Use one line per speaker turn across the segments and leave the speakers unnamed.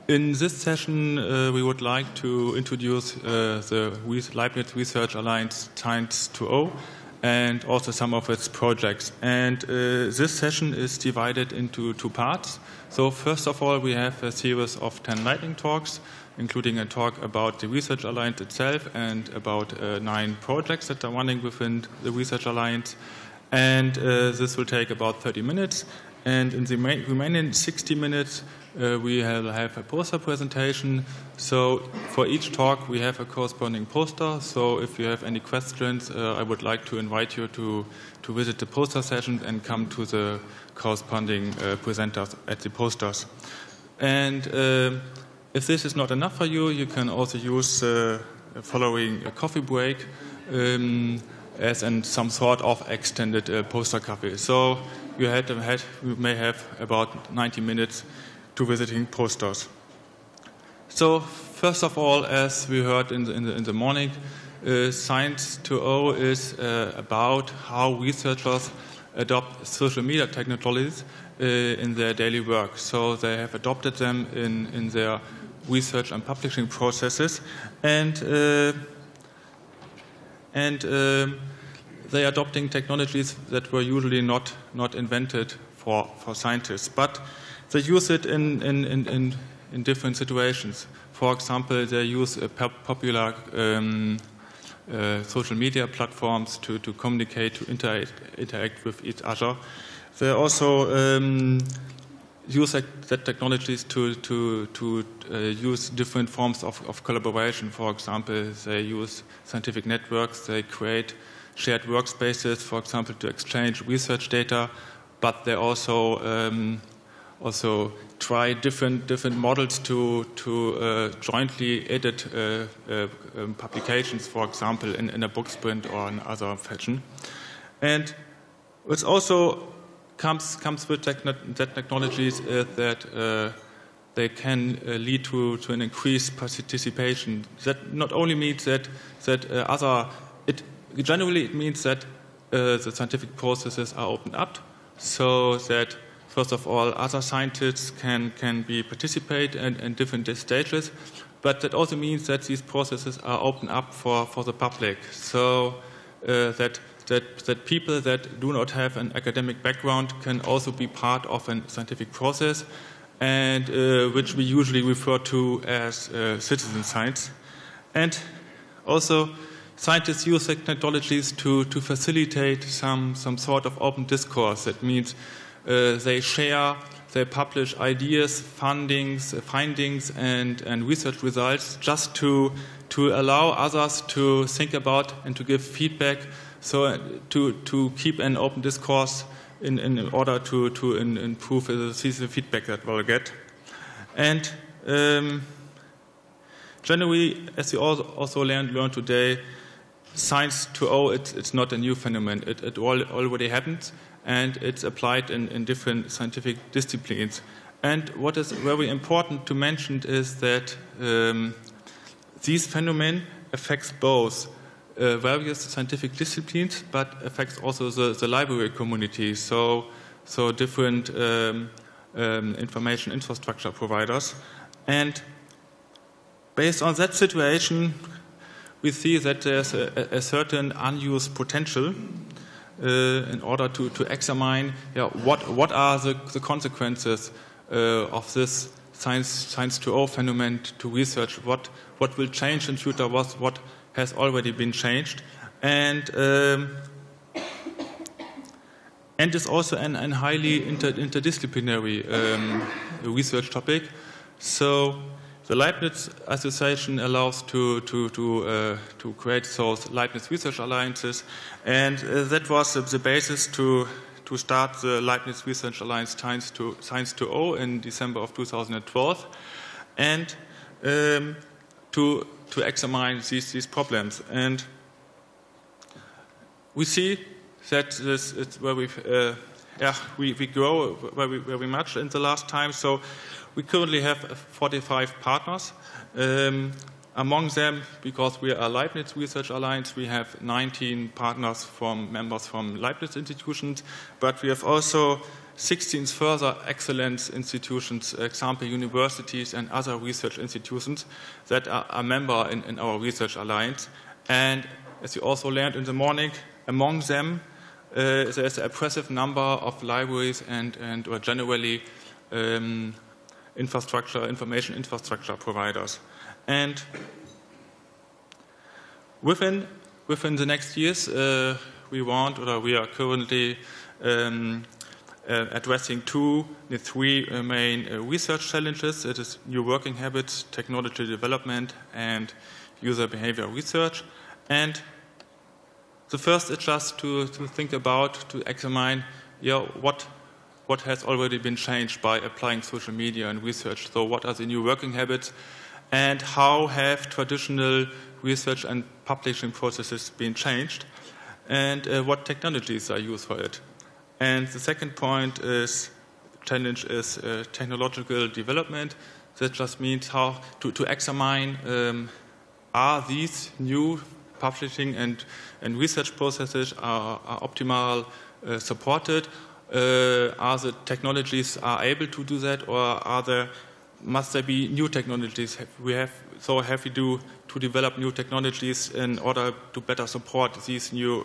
In this session, we would like to introduce the Leibniz Research Alliance Science 2.0 and also some of its projects. And this session is divided into two parts. So first of all, we have a series of 10 lightning talks, including a talk about the Research Alliance itself and about 9 projects that are running within the Research Alliance. And this will take about 30 minutes. And in the remaining 60 minutes, we will have a poster presentation. So for each talk, we have a corresponding poster. So if you have any questions, I would like to invite you to visit the poster session and come to the corresponding presenters at the posters. And if this is not enough for you, you can also use following a coffee break as in some sort of extended poster coffee. So you may have about 90 minutes to visiting posters. So first of all, as we heard in the morning, Science 2.0 is about how researchers adopt social media technologies in their daily work. So they have adopted them in their research and publishing processes, and they are adopting technologies that were usually not invented for scientists, but they use it in different situations. For example, they use popular social media platforms to communicate, to interact with each other. They also use that technologies to use different forms of collaboration. For example, they use scientific networks, they create shared workspaces, for example, to exchange research data, but they also try different models to jointly edit publications, for example, in a book sprint or in other fashion. And it also comes with that technologies that they can lead to an increased participation. That not only means that generally it means that the scientific processes are opened up, so that first of all other scientists can participate in different stages, but that also means that these processes are opened up for the public, so that people that do not have an academic background can also be part of a scientific process, and which we usually refer to as citizen science. And also scientists use technologies to facilitate some sort of open discourse. That means they share, they publish ideas, findings, and research results just to allow others to think about and to give feedback, so to keep an open discourse in order to improve the feedback that we'll get. And generally, as you also learned today, Science 2.0, it's not a new phenomenon. It already happened, and it's applied in different scientific disciplines. And what is very important to mention is that these phenomena affects both various scientific disciplines, but affects also the library community. So different information infrastructure providers. And based on that situation, we see that there's a certain unused potential in order to examine what are the consequences of this Science 2.0 phenomenon to research, what will change in future, what has already been changed, and is also an highly interdisciplinary research topic. So the Leibniz Association allows to create those Leibniz Research Alliances, and that was the basis to start the Leibniz Research Alliance Science 2.0 in December of 2012, and to examine these problems. And we see that this is where we grow very much in the last time. So we currently have 45 partners. Among them, because we are a Leibniz Research Alliance, we have 19 partners members from Leibniz institutions, but we have also 16 further excellence institutions, example universities and other research institutions that are a member in our research alliance. And as you also learned in the morning, among them there's an impressive number of libraries and or generally information infrastructure providers. And within the next years, we are currently addressing three main research challenges. It is new working habits, technology development, and user behavior research. And the first is just to think about, to examine what has already been changed by applying social media and research. So what are the new working habits, and how have traditional research and publishing processes been changed, and what technologies are used for it. And the second challenge is technological development. That just means how to examine are these new publishing and research processes are optimal supported? Are the technologies are able to do that, or must there be new technologies? Have we to develop new technologies in order to better support these new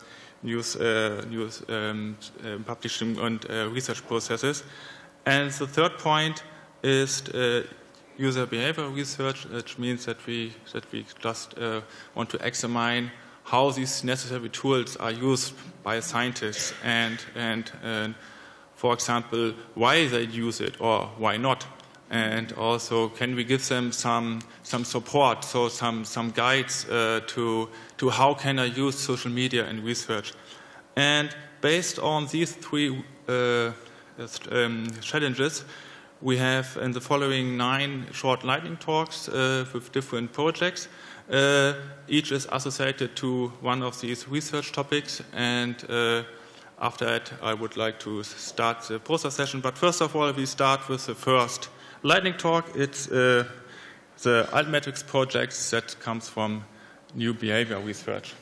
publishing and research processes? And the third point is user behavior research, which means that we just want to examine how these necessary tools are used by scientists and for example, why they use it or why not. And also, can we give them some support, so some guides to how can I use social media in research? And based on these three challenges, we have in the following 9 short lightning talks with different projects. Each is associated to one of these research topics, and after that I would like to start the process session. But first of all, we start with the first lightning talk. It's the Altmetrics project that comes from new behavior research.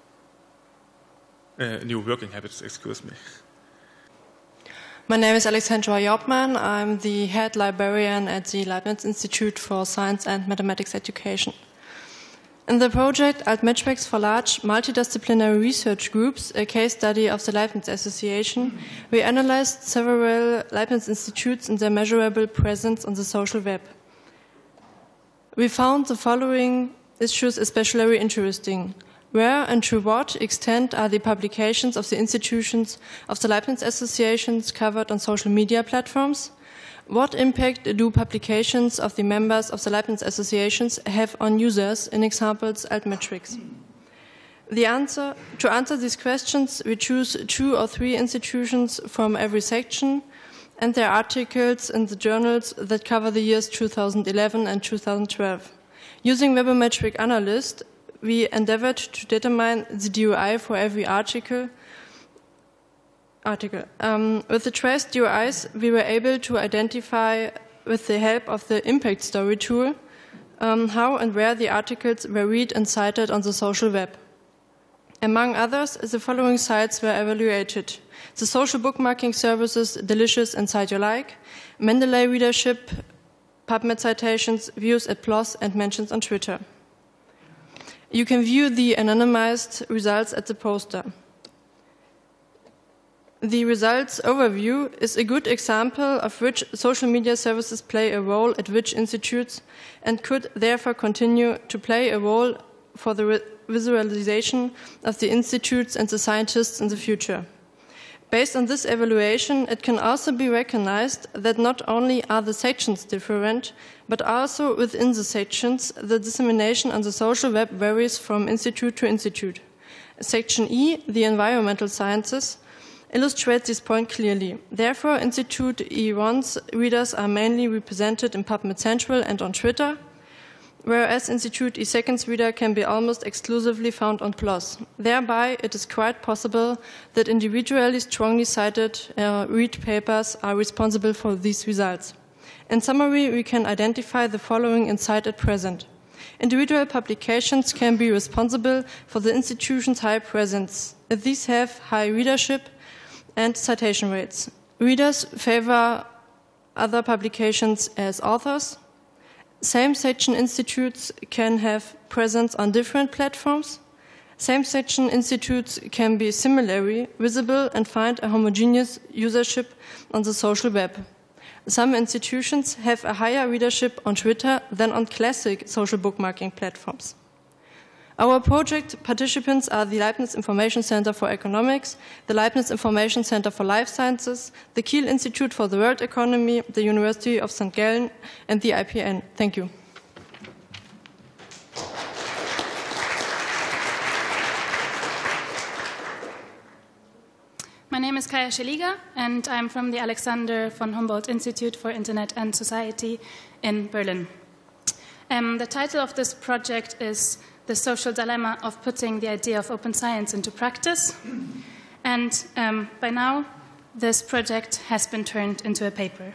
New working habits, excuse me.
My name is Alexandra Jobman. I'm the head librarian at the Leibniz Institute for Science and Mathematics Education. In the project Altmetrics for Large Multidisciplinary Research Groups, a case study of the Leibniz Association, we analyzed several Leibniz institutes and their measurable presence on the social web. We found the following issues especially interesting. Where and to what extent are the publications of the institutions of the Leibniz Associations covered on social media platforms? What impact do publications of the members of the Leibniz Associations have on users, in examples Altmetrics? To answer these questions, we choose 2 or 3 institutions from every section and their articles in the journals that cover the years 2011 and 2012. Using Webometric Analyst, we endeavored to determine the DOI for every article. With the traced DOIs, we were able to identify, with the help of the Impact Story tool, how and where the articles were read and cited on the social web. Among others, the following sites were evaluated: the social bookmarking services Delicious and Cite Your Like, Mendeley readership, PubMed citations, views at PLOS, and mentions on Twitter. You can view the anonymized results at the poster. The results overview is a good example of which social media services play a role at which institutes and could therefore continue to play a role for the visualization of the institutes and the scientists in the future. Based on this evaluation, it can also be recognized that not only are the sections different, but also within the sections, the dissemination on the social web varies from institute to institute. Section E, the environmental sciences, illustrates this point clearly. Therefore, Institute E1's readers are mainly represented in PubMed Central and on Twitter, whereas Institute E2's reader can be almost exclusively found on PLOS. Thereby, it is quite possible that individually strongly cited read papers are responsible for these results. In summary, we can identify the following insight at present. Individual publications can be responsible for the institution's high presence. These have high readership and citation rates. Readers favor other publications as authors. Same-section institutes can have presence on different platforms. Same-section institutes can be similarly visible and find a homogeneous usership on the social web. Some institutions have a higher readership on Twitter than on classic social bookmarking platforms. Our project participants are the Leibniz Information Center for Economics, the Leibniz Information Center for Life Sciences, the Kiel Institute for the World Economy, the University of St. Gallen, and the IPN. Thank you.
My name is Kaya Scheliga, and I'm from the Alexander von Humboldt Institute for Internet and Society in Berlin. The title of this project is The Social Dilemma of Putting the Idea of Open Science into Practice. And by now, this project has been turned into a paper.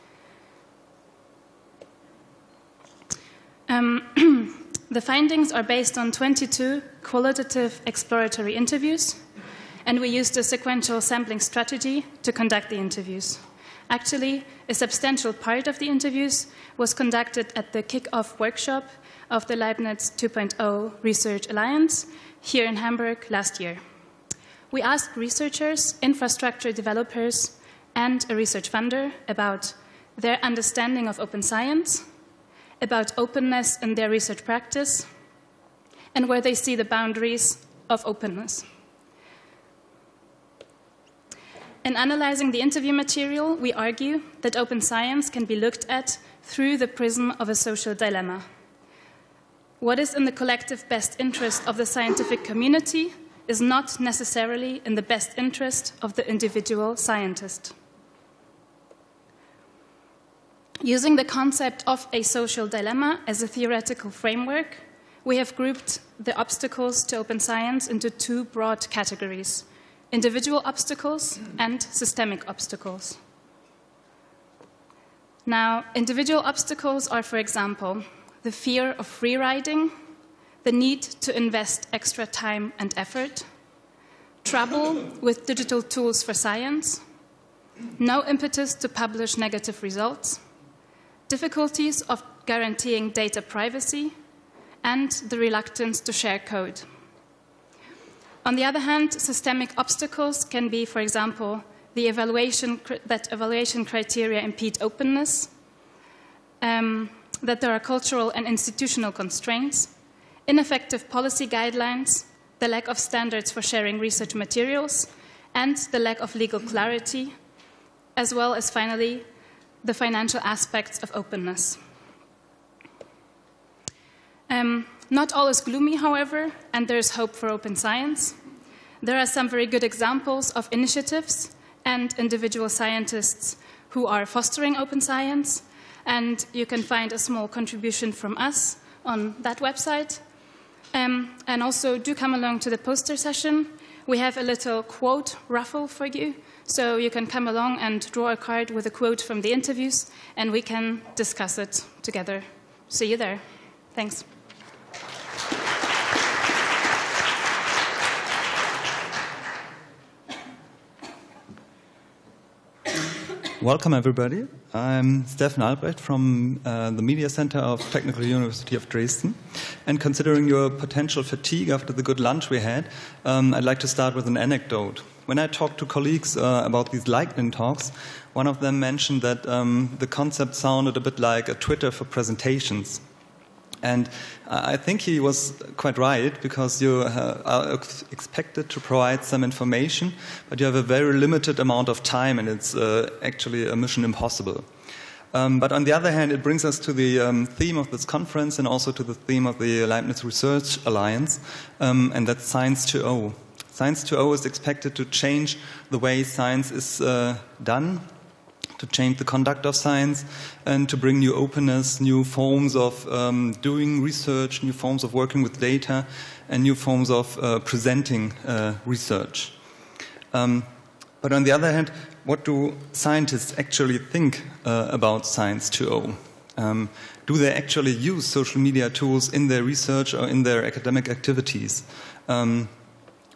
The findings are based on 22 qualitative exploratory interviews, and we used a sequential sampling strategy to conduct the interviews. Actually, a substantial part of the interviews was conducted at the kick-off workshop of the Leibniz 2.0 Research Alliance here in Hamburg last year. We asked researchers, infrastructure developers, and a research funder about their understanding of open science, about openness in their research practice, and where they see the boundaries of openness. In analyzing the interview material, we argue that open science can be looked at through the prism of a social dilemma. What is in the collective best interest of the scientific community is not necessarily in the best interest of the individual scientist. Using the concept of a social dilemma as a theoretical framework, we have grouped the obstacles to open science into two broad categories: individual obstacles and systemic obstacles. Now, individual obstacles are, for example, the fear of free riding, the need to invest extra time and effort, trouble with digital tools for science, no impetus to publish negative results, difficulties of guaranteeing data privacy, and the reluctance to share code. On the other hand, systemic obstacles can be, for example, that evaluation criteria impede openness, that there are cultural and institutional constraints, ineffective policy guidelines, the lack of standards for sharing research materials, and the lack of legal clarity, as well as, finally, the financial aspects of openness. Not all is gloomy, however, and there is hope for open science. There are some very good examples of initiatives and individual scientists who are fostering open science, and you can find a small contribution from us on that website. And also, do come along to the poster session. We have a little quote raffle for you, so you can come along and draw a card with a quote from the interviews, and we can discuss it together. See you there. Thanks.
Welcome, everybody. I'm Steffen Albrecht from the Media Center of Technical University of Dresden. And considering your potential fatigue after the good lunch we had, I'd like to start with an anecdote. When I talked to colleagues about these lightning talks, one of them mentioned that the concept sounded a bit like a Twitter for presentations. And I think he was quite right, because you are expected to provide some information, but you have a very limited amount of time, and it's actually a mission impossible. But on the other hand, it brings us to the theme of this conference and also to the theme of the Leibniz Research Alliance, and that's Science 2.0. Science 2.0 is expected to change the way science is done, to change the conduct of science, and to bring new openness, new forms of doing research, new forms of working with data, and new forms of presenting research. But on the other hand, what do scientists actually think about Science 2.0? Do they actually use social media tools in their research or in their academic activities?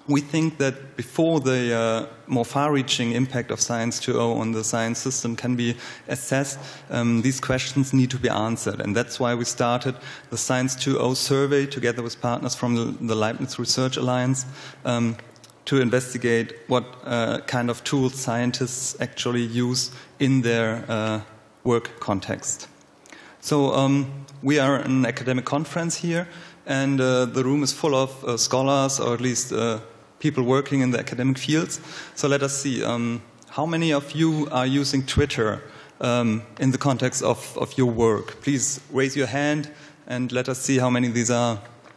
we think that before the more far-reaching impact of Science 2.0 on the science system can be assessed, these questions need to be answered. And that's why we started the Science 2.0 survey together with partners from the Leibniz Research Alliance to investigate what kind of tools scientists actually use in their work context. So we are an academic conference here, and the room is full of scholars, or at least people working in the academic fields. So let us see, how many of you are using Twitter in the context of your work? Please raise your hand and let us see how many these are.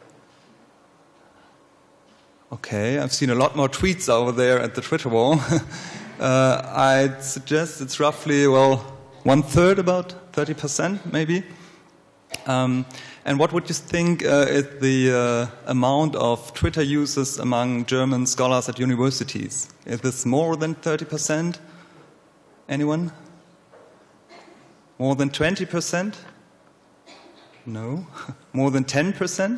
Okay, I've seen a lot more tweets over there at the Twitter wall. I'd suggest it's roughly, well, 1/3, about 30% maybe. And what would you think is the amount of Twitter users among German scholars at universities? Is this more than 30%? Anyone? More than 20%? No. More than 10%?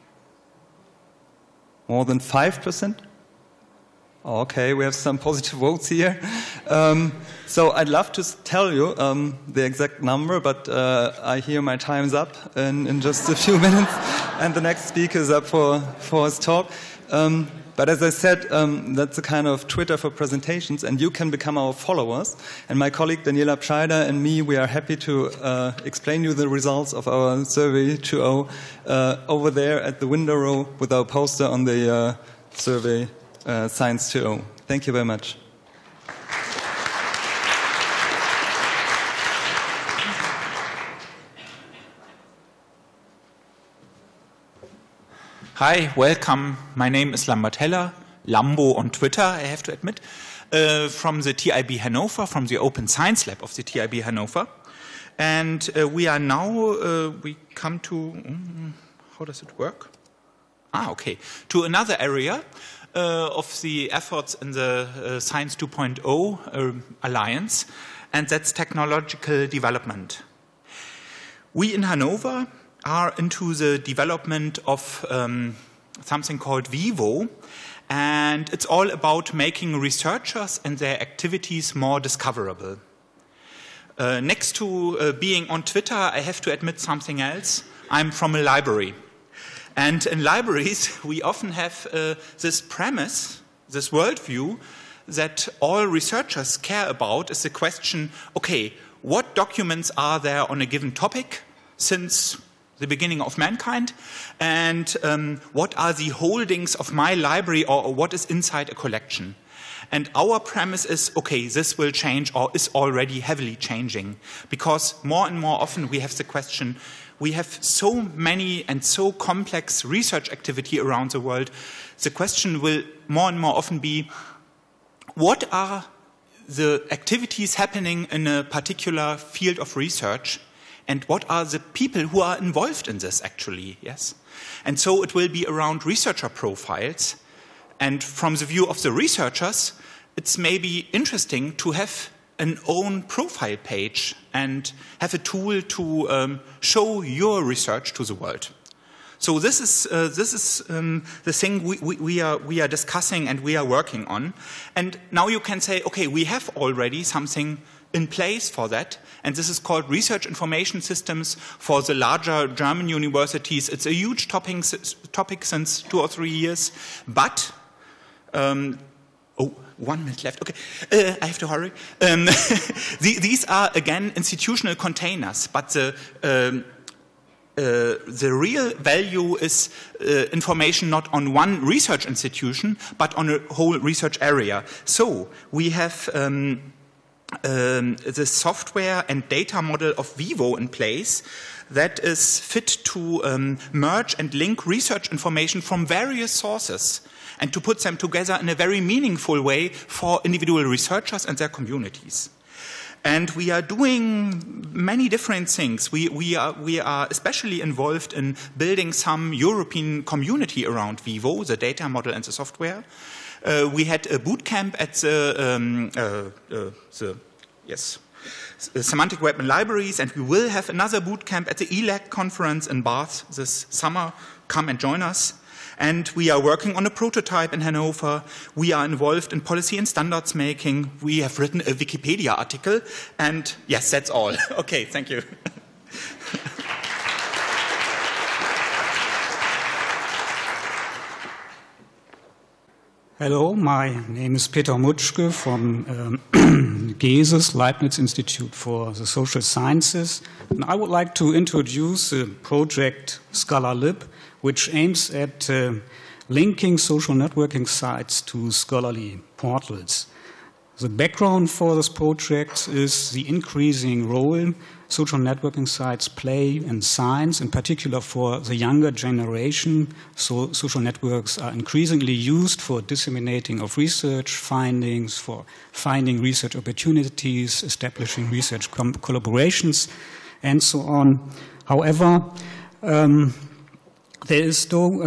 More than 5%? Okay, we have some positive votes here. So I'd love to tell you the exact number, but I hear my time's up in just a few minutes, and the next speaker is up for his talk. But as I said, that's a kind of Twitter for presentations, and you can become our followers. And my colleague Daniela Pscheider and me, we are happy to explain you the results of our survey 2.0 over there at the window row with our poster on the survey Science 2.0. Thank you very much.
Hi, welcome. My name is Lambert Heller, Lambo on Twitter, I have to admit, from the TIB Hannover, from the Open Science Lab of the TIB Hannover. And we are now, we come to, how does it work? Okay, to another area of the efforts in the Science 2.0 Alliance, and that's technological development. We in Hanover are into the development of something called Vivo, and it's all about making researchers and their activities more discoverable. Next to being on Twitter, I have to admit something else. I'm from a library. And in libraries, we often have this premise, this worldview, that all researchers care about is the question, okay, what documents are there on a given topic since the beginning of mankind, and what are the holdings of my library, or what is inside a collection? And our premise is, okay, this will change or is already heavily changing, because more and more often we have the question, we have so many and so complex research activity around the world, the question will more and more often be, what are the activities happening in a particular field of research, and what are the people who are involved in this actually, yes? And so it will be around researcher profiles. And from the view of the researchers, it's maybe interesting to have an own profile page and have a tool to show your research to the world. So this is the thing we are discussing and we are working on. And now you can say, okay, we have already something in place for that, and this is called Research Information Systems for the larger German universities. It's a huge topic since 2 or 3 years, but, 1 minute left, okay, I have to hurry. These are, again, institutional containers, but the real value is information not on one research institution, but on a whole research area. So we have the software and data model of Vivo in place that is fit to merge and link research information from various sources and to put them together in a very meaningful way for individual researchers and their communities. And we are doing many different things. We are especially involved in building some European community around Vivo, the data model and the software. We had a boot camp at the Semantic Web and Libraries, and we will have another boot camp at the ELAC conference in Bath this summer. Come and join us. And we are working on a prototype in Hanover. We are involved in policy and standards making. We have written a Wikipedia article. And yes, that's all. Okay, thank you.
Hello, my name is Peter Mutschke from GESIS, Leibniz Institute for the Social Sciences. And I would like to introduce the project ScholarLib, which aims at linking social networking sites to scholarly portals. The background for this project is the increasing role social networking sites play in science, in particular for the younger generation. So social networks are increasingly used for disseminating of research findings, for finding research opportunities, establishing research collaborations, and so on. However, there is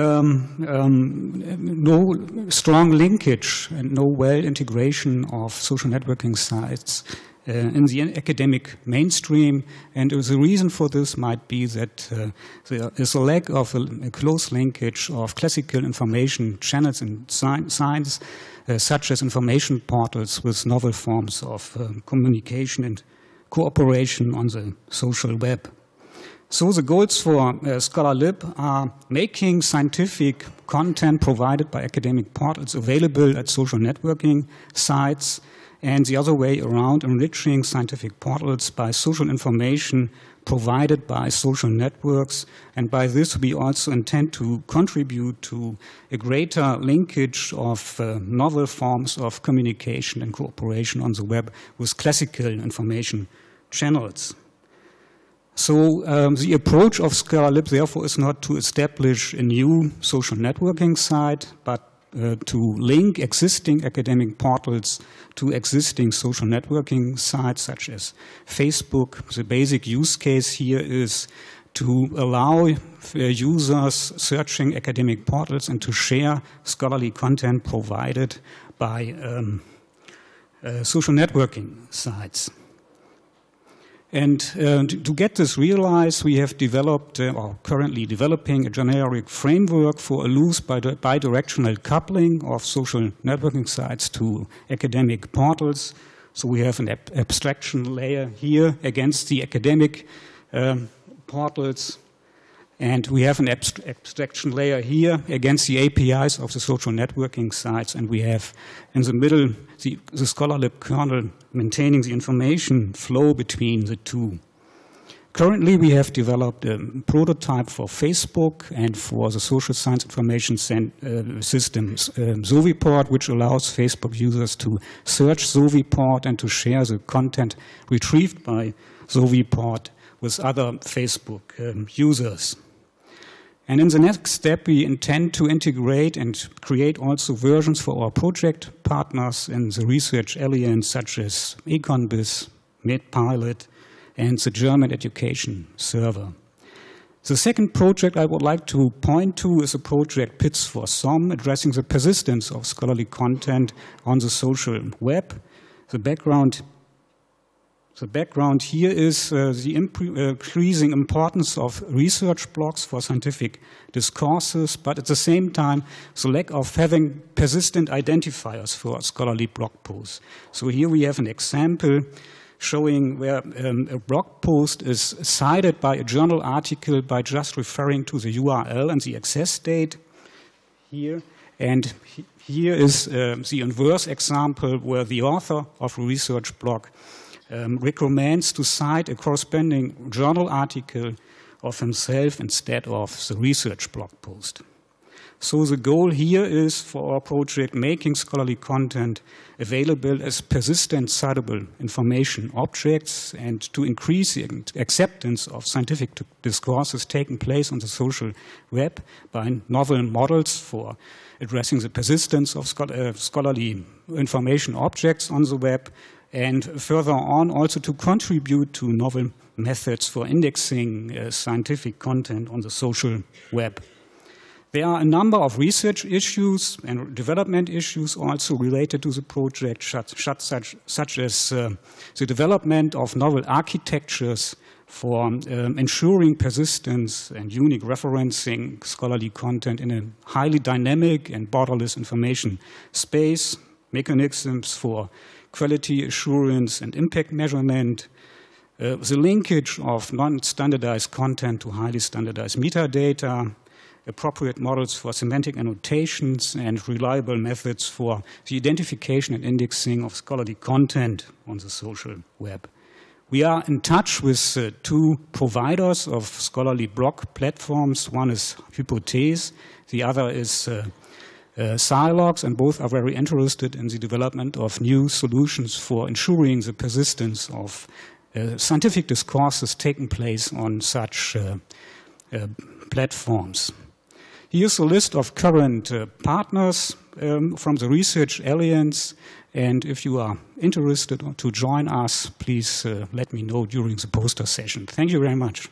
no strong linkage and no well integration of social networking sites in the academic mainstream, and the reason for this might be that there is a lack of a close linkage of classical information channels in science, such as information portals with novel forms of communication and cooperation on the social web. So the goals for ScholarLib are making scientific content provided by academic portals available at social networking sites, and the other way around, enriching scientific portals by social information provided by social networks. And by this, we also intend to contribute to a greater linkage of novel forms of communication and cooperation on the web with classical information channels. So the approach of ScholarLib, therefore, is not to establish a new social networking site, but to link existing academic portals to existing social networking sites such as Facebook. The basic use case here is to allow users searching academic portals and to share scholarly content provided by social networking sites. And to get this realized, we have developed, or currently developing, a generic framework for a loose bidirectional coupling of social networking sites to academic portals. So we have an abstraction layer here against the academic portals, and we have an abstraction layer here against the APIs of the social networking sites, and we have in the middle the ScholarLib kernel maintaining the information flow between the two. Currently, we have developed a prototype for Facebook and for the social science information systems, Soviport, which allows Facebook users to search Soviport and to share the content retrieved by Soviport with other Facebook users. And in the next step, we intend to integrate and create also versions for our project partners in the research alliance, such as EconBiz, MedPilot, and the German Education Server. The second project I would like to point to is a project PITS for SOM, addressing the persistence of scholarly content on the social web. The background here is the increasing importance of research blogs for scientific discourses, but at the same time, the lack of having persistent identifiers for scholarly blog posts. So here we have an example showing where a blog post is cited by a journal article by just referring to the URL and the access date here. And here is the inverse example where the author of a research blog recommends to cite a corresponding journal article of himself instead of the research blog post. So the goal here is for our project making scholarly content available as persistent citable information objects and to increase the acceptance of scientific discourses taking place on the social web by novel models for addressing the persistence of scholarly information objects on the web, and further on also to contribute to novel methods for indexing scientific content on the social web. There are a number of research issues and development issues also related to the project, such as the development of novel architectures for ensuring persistence and unique referencing scholarly content in a highly dynamic and borderless information space, mechanisms for quality assurance and impact measurement, the linkage of non-standardized content to highly standardized metadata, appropriate models for semantic annotations, and reliable methods for the identification and indexing of scholarly content on the social web. We are in touch with two providers of scholarly blog platforms. One is Hypothese, the other is Silogs, and both are very interested in the development of new solutions for ensuring the persistence of scientific discourses taking place on such platforms. Here's a list of current partners from the Research Alliance, and if you are interested to join us, please let me know during the poster session. Thank you very much.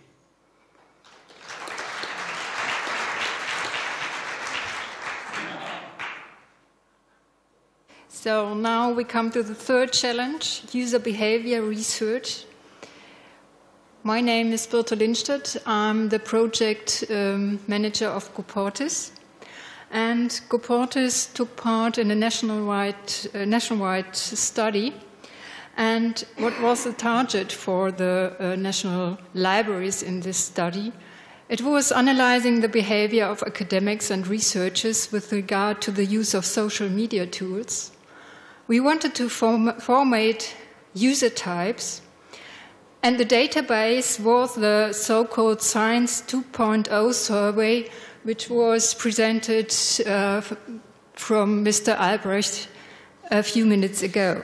So now we come to the third challenge, user behavior research. My name is Birte Lindstedt. I'm the project manager of Goportis. And Goportis took part in a nationwide study. And what was the target for the national libraries in this study? It was analyzing the behavior of academics and researchers with regard to the use of social media tools. We wanted to formate user types, and the database was the so-called Science 2.0 survey, which was presented from Mr. Albrecht a few minutes ago.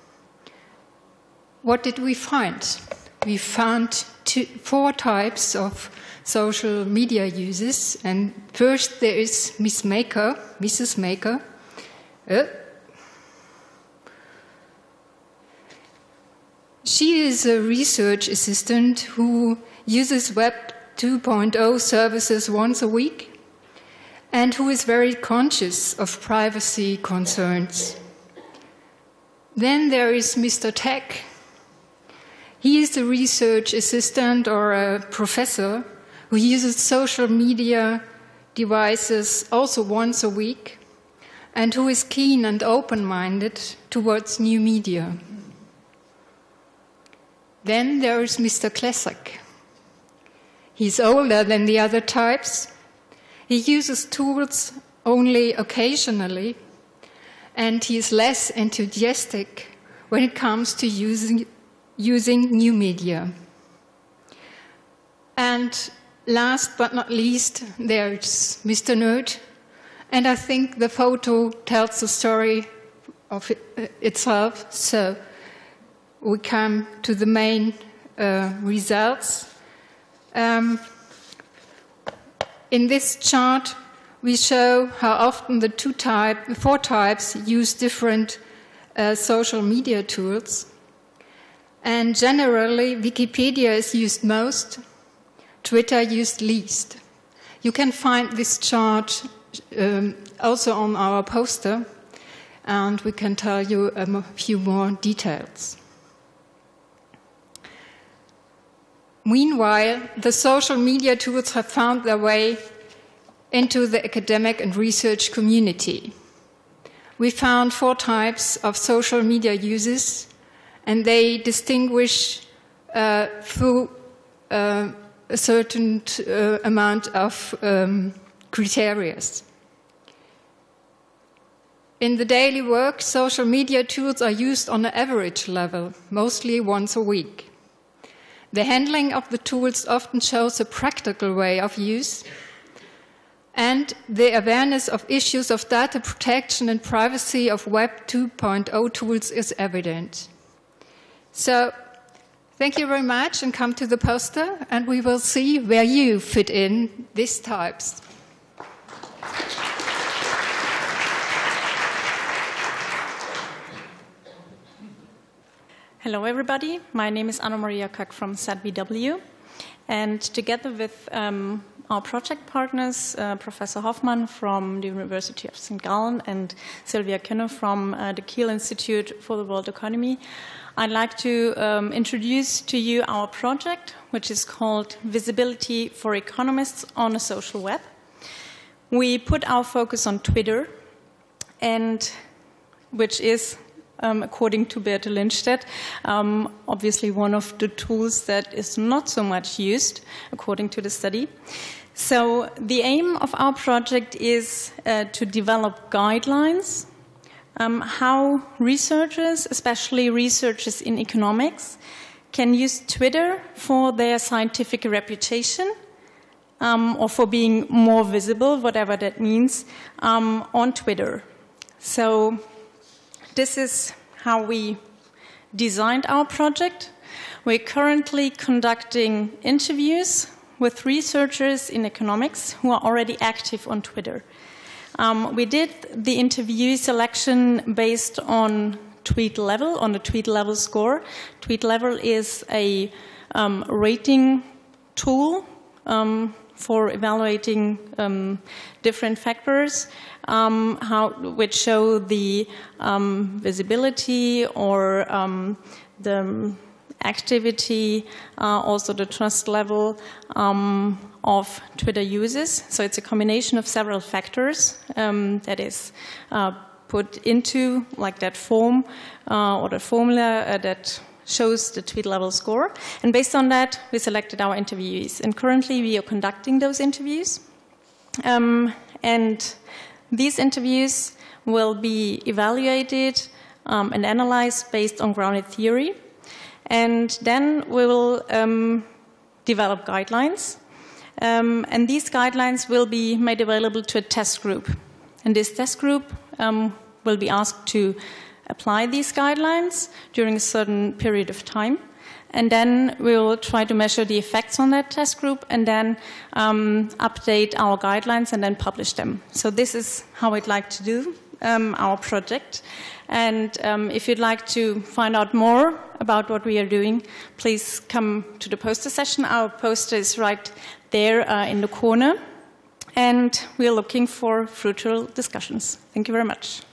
What did we find? We found four types of social media users, and first there is Mrs. Maker. She is a research assistant who uses Web 2.0 services once a week and who is very conscious of privacy concerns. Then there is Mr. Tech. He is a research assistant or a professor who uses social media devices also once a week and who is keen and open-minded towards new media. Then there is Mr. Classic. He's older than the other types. He uses tools only occasionally, and he is less enthusiastic when it comes to using new media. And last but not least, there's Mr. Nerd, and I think the photo tells the story of itself. So we come to the main results. In this chart, we show how often the four types use different social media tools. And generally, Wikipedia is used most, Twitter used least. You can find this chart also on our poster, and we can tell you a few more details. Meanwhile, the social media tools have found their way into the academic and research community. We found four types of social media users, and they distinguish through a certain amount of criteria. In the daily work, social media tools are used on an average level, mostly once a week. The handling of the tools often shows a practical way of use, and the awareness of issues of data protection and privacy of Web 2.0 tools is evident. So, thank you very much, and come to the poster, and we will see where you fit in these types.
Hello, everybody. My name is Anna Maria Köck from ZBW, and together with our project partners, Professor Hoffmann from the University of St. Gallen and Sylvia Könne from the Kiel Institute for the World Economy, I'd like to introduce to you our project, which is called Visibility for Economists on a Social Web. We put our focus on Twitter, and which is, according to Birte Lindstedt, obviously one of the tools that is not so much used, according to the study. So the aim of our project is to develop guidelines how researchers, especially researchers in economics, can use Twitter for their scientific reputation or for being more visible, whatever that means, on Twitter. So this is how we designed our project. We're currently conducting interviews with researchers in economics who are already active on Twitter. We did the interview selection based on tweet level, on the tweet level score. Tweet level is a rating tool for evaluating different factors which show the visibility or the activity, also the trust level of Twitter users. So it's a combination of several factors that is put into like that form or the formula that shows the tweet level score. And based on that, we selected our interviewees. And currently, we are conducting those interviews. And these interviews will be evaluated and analyzed based on grounded theory. And then we will develop guidelines. And these guidelines will be made available to a test group. And this test group will be asked to apply these guidelines during a certain period of time. And then we will try to measure the effects on that test group and then update our guidelines and then publish them. So this is how we'd like to do our project. And if you'd like to find out more about what we are doing, please come to the poster session. Our poster is right there in the corner. And we're looking for fruitful discussions. Thank you very much.